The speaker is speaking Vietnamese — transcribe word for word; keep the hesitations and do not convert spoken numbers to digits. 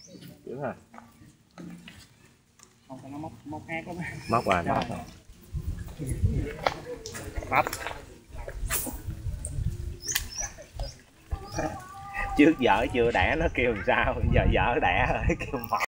Dữ hả? Không phải nó móc móc khác lắm. Móc vào móc. Móc. Trước dở chưa đẻ nó kêu làm sao, giờ dở đẻ rồi kêu mọc.